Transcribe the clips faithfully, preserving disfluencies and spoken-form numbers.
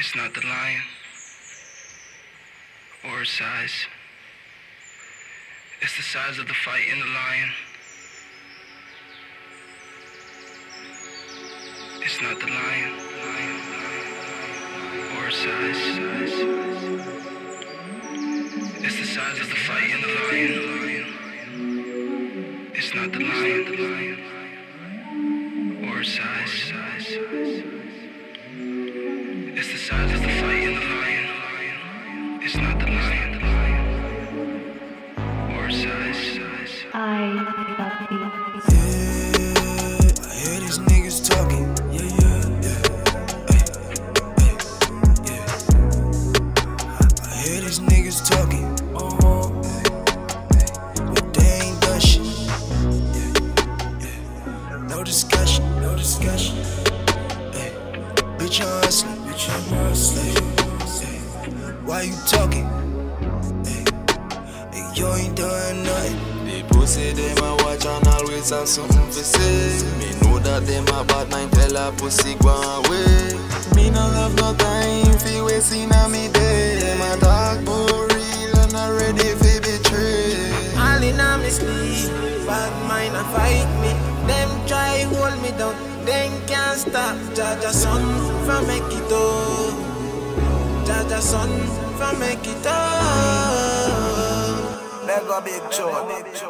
It's not the lion or its size. It's the size of the fight in the lion. It's not the lion, lion, lion or its size. It's the size of the fight in the lion. It's not the lion, the lion or its size. It's the size of the fight in the lion. It's not the lion, the lion or its size. I got the Yeah, I hear these niggas talking. Yeah, yeah, yeah. Ay, ay, yeah. I hear these niggas talking. Uh-huh. But they ain't done shit. Yeah, yeah. No discussion, no discussion. Ay, bitch, I'm hustling, bitch, I'm hustling. Ay, why you talking? Ay, ay, you ain't doing nothing. The pussy them a watch and always have something to say. Me know that them a bad mind, tell a pussy go away. Me no have no time for wasting on me day. Them a talk more real and not ready for betray. All in a me sleep, bad mind a fight me. Them try hold me down, them can't stop. Jaja son from make it up. Jaja son from make it up. Mega big chore.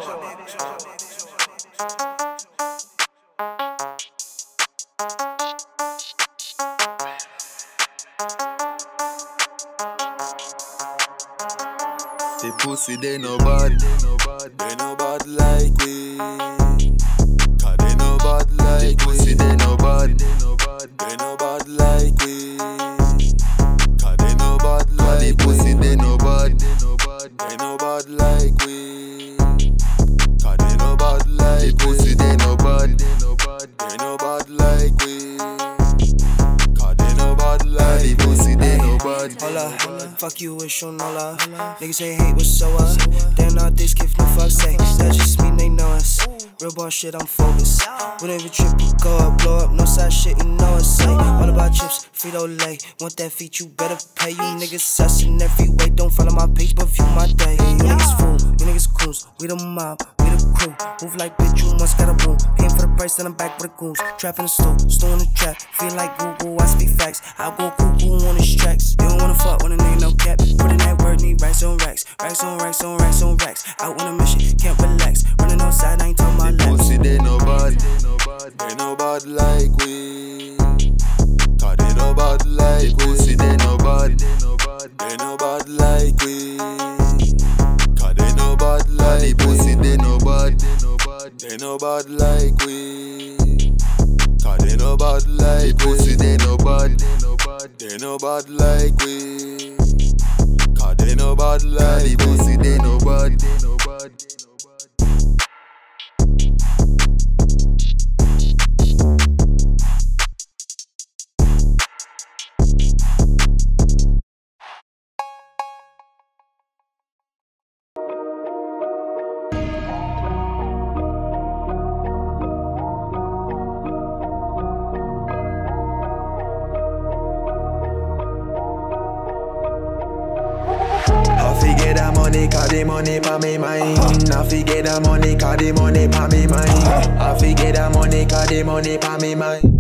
The pussy they no bad, they no bad, they no bad like we. Cause they no bad like the pussy they no bad, they no bad, they no bad like we. Cause they no bad like the pussy they no bad, they no bad, they no bad like we. Cause they no bad like the pussy they no bad, they no bad, they no bad like we. Cause they no bad like the pussy they no bad. Hola, fuck you with Shonola. Niggas say hate was so up. Damn, not this give no fuck say. That just mean they know us. Real boss shit, I'm focused. Whatever trip you go up, blow up, no side shit, you know it's safe. All about chips, Frito-Lay. Want that feat, you better pay. You niggas sussin' every way. Don't follow my pay-per-view, my day. You niggas fool, you niggas coons. We the mob, we the crew. Move like bitch, you must got a boom. Came for the price, then I'm back for the goons. Trap in the stool, stool in the trap. Feel like Google, I speak facts. I go cuckoo on his tracks. You don't wanna fuck with a nigga, no cap. Put in that word, need racks on racks. Racks on racks on racks on racks. Out on a mission, can't relax. Running on side, I ain't talking about laps. Pussy they no bad, they no bad, they no bad like we. Cause they no bad like pussy they no bad, they no bad, they no bad like we. Cause they no bad like the pussy they no bad, they no bad, they no bad like we. Cause they no bad like pussy they no bad, they no bad, they no bad like we. Cause they no bad like the pussy they no bad, they no bad, they no bad. I forget that money, cause the money pa me mind. I forget that money, cause the money pa me mind. I forget that money, cause the money pa me mind.